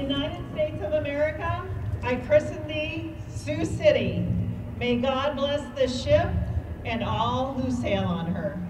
United States of America, I christen thee Sioux City. May God bless this ship and all who sail on her.